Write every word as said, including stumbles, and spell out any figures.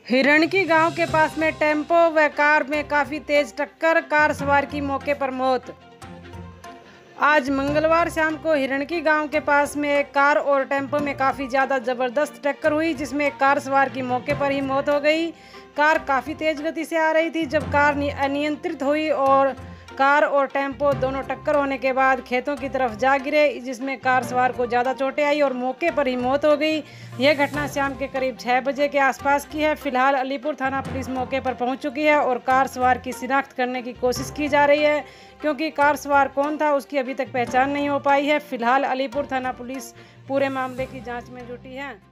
हिरणकी गांव के पास में टेम्पो व कार में काफी तेज टक्कर, कार सवार की मौके पर मौत। आज मंगलवार शाम को हिरणकी गांव के पास में एक कार और टेम्पो में काफ़ी ज़्यादा ज़बरदस्त टक्कर हुई, जिसमें एक कार सवार की मौके पर ही मौत हो गई। कार काफ़ी तेज़ गति से आ रही थी। जब कार अनियंत्रित हुई और कार और टेम्पो दोनों टक्कर होने के बाद खेतों की तरफ जा गिरे, जिसमें कार सवार को ज़्यादा चोटें आई और मौके पर ही मौत हो गई। यह घटना शाम के करीब छः बजे के आसपास की है। फिलहाल अलीपुर थाना पुलिस मौके पर पहुंच चुकी है और कार सवार की शिनाख्त करने की कोशिश की जा रही है, क्योंकि कार सवार कौन था उसकी अभी तक पहचान नहीं हो पाई है। फिलहाल अलीपुर थाना पुलिस पूरे मामले की जाँच में जुटी है।